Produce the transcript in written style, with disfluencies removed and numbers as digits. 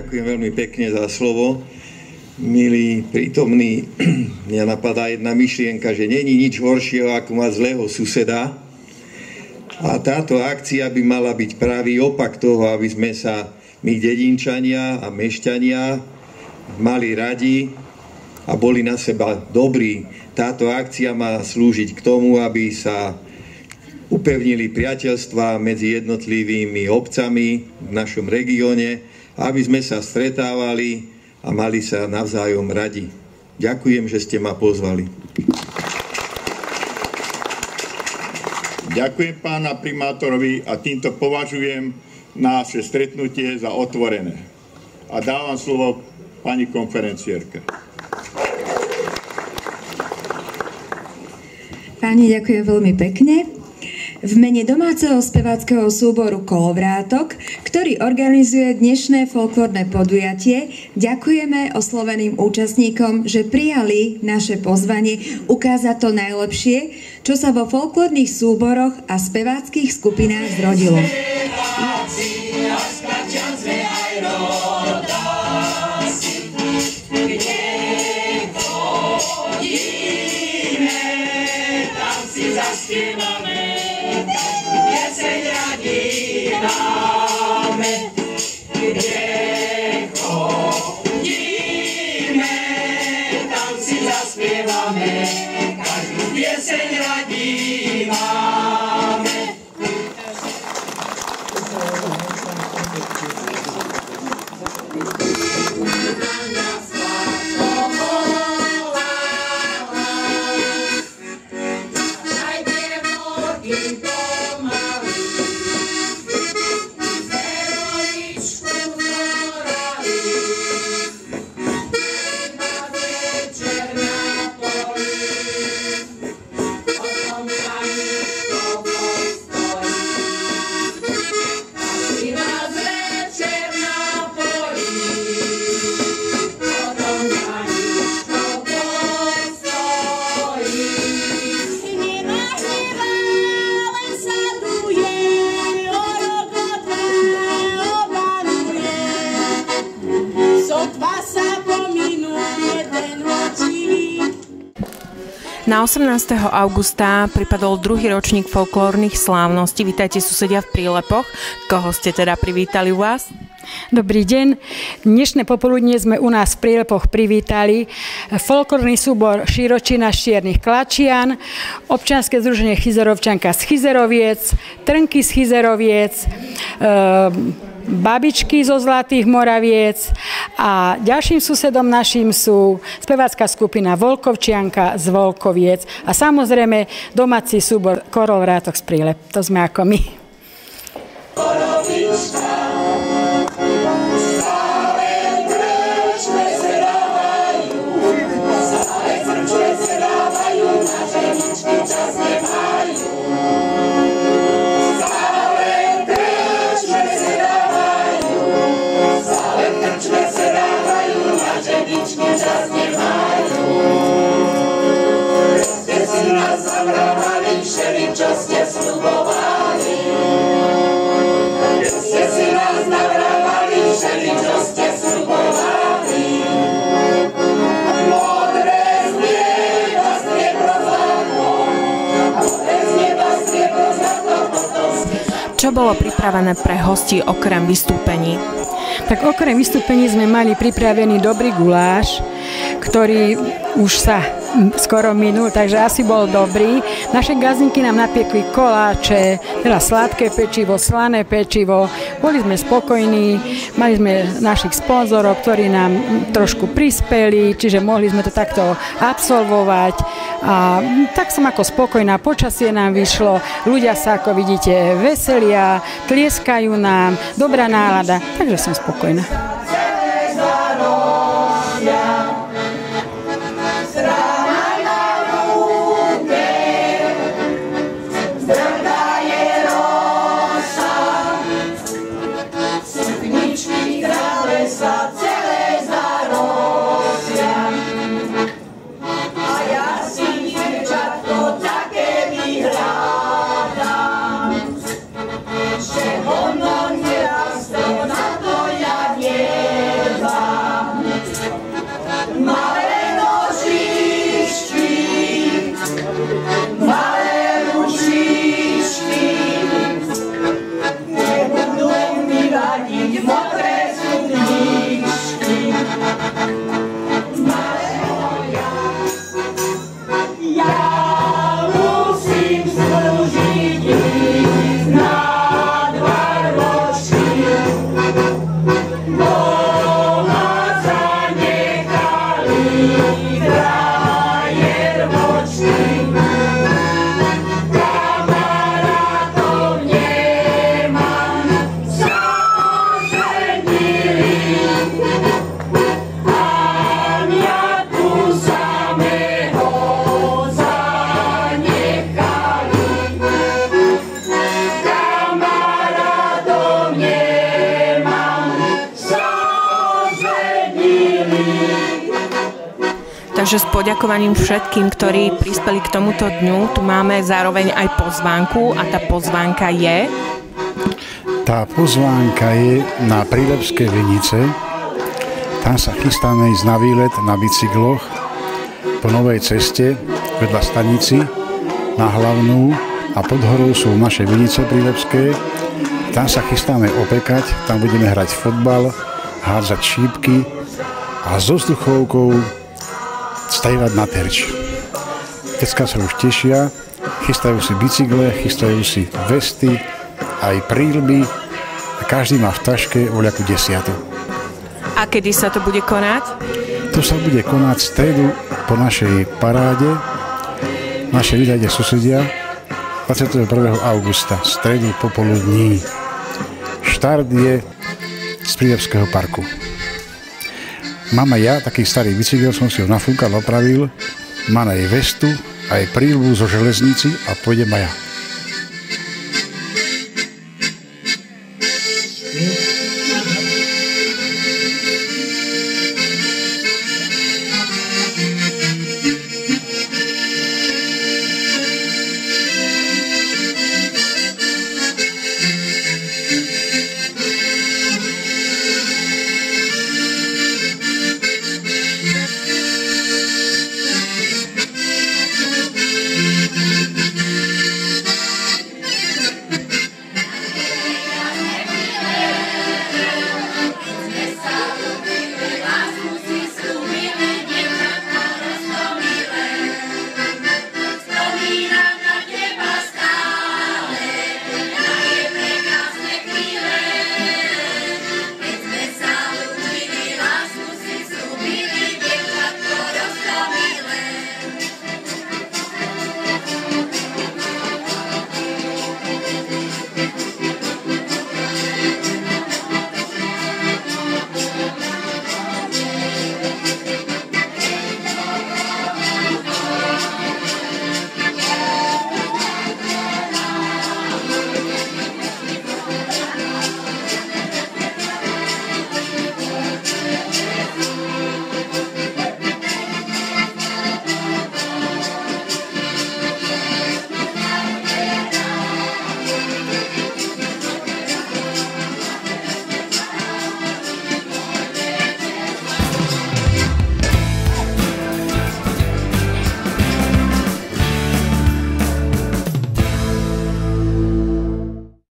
Ďakujem veľmi pekne za slovo. Milí prítomní, mňa napadá jedna myšlienka, že není nič horšieho, ako mať zlého suseda. A táto akcia by mala byť pravý opak toho, aby sme sa my dedinčania a mešťania mali radi a boli na seba dobrí. Táto akcia má slúžiť k tomu, aby sa upevnili priateľstvá medzi jednotlivými obcami v našom regióne, aby sme sa stretávali a mali sa navzájom radi. Ďakujem, že ste ma pozvali. Ďakujem pána primátorovi a týmto považujem naše stretnutie za otvorené. A dávam slovo pani konferenciérke. Páni, ďakujem veľmi pekne. V mene domáceho speváckeho súboru Kolovrátok, ktorý organizuje dnešné folklórne podujatie, ďakujeme osloveným účastníkom, že prijali naše pozvanie ukázať to najlepšie, čo sa vo folklórnych súboroch a speváckých skupinách zrodilo. Na 18. augusta pripadol druhý ročník folklórnych slávností. Vítajte susedia v Prílepoch. Koho ste teda privítali u vás? Dobrý deň. Dnešné popoludnie sme u nás v Prílepoch privítali folklórny súbor Širočina Čiernych Klačian, občianske združenie Chyzerovčanka z Chyzeroviec, Trnky z Chyzeroviec, Babičky zo Zlatých Moraviec a ďalším susedom našim sú spevácka skupina Volkovčianka z Volkoviec a samozrejme domáci súbor Kolovrátok z Prílep. To sme ako my. Čo ste slubovali, ste si nás navrávali, čo ste slubovali. Modré z neba striebro zlato, modré z neba striebro zlato, potom ste... Čo bolo pripravené pre hostí okrem vystúpení? Tak okrem vystúpení sme mali pripravený dobrý guláš, ktorý už sa skoro minul, takže asi bol dobrý. Naše gazdinky nám napiekli koláče, teda sladké pečivo, slané pečivo. Boli sme spokojní, mali sme našich sponzorov, ktorí nám trošku prispeli, čiže mohli sme to takto absolvovať. A tak som ako spokojná, počasie nám vyšlo, ľudia sa, ako vidíte, veselia, tlieskajú nám, dobrá nálada, takže som spokojná. Ono nie raz to na to ja nie Takže s poďakovaním všetkým, ktorí prispeli k tomuto dňu, tu máme zároveň aj pozvánku a tá pozvánka je? Tá pozvánka je na Prílepské Vinice. Tam sa chystáme ísť na výlet na bicykloch po novej ceste vedľa stanici na hlavnú a pod horou sú naše Vinice prílepské. Tam sa chystáme opekať, tam budeme hrať fotbal, hádzať šípky a so vzduchovkou stajvať na terč. Decká sa už tešia, chystajú si bicykle, chystajú si vesty, aj príľby a každý má v taške voľakú desiatu. A kedy sa to bude konať? To sa bude konať v stredu po našej paráde, naše Vítajte susedia, 21. augusta, v stredu popoludní. Štart je z Prílepského parku. Mám aj ja taký starý bicykel, som si ho nafúkal, opravil, mám aj vestu, aj príľbu zo železnici a pôjdem aj ja.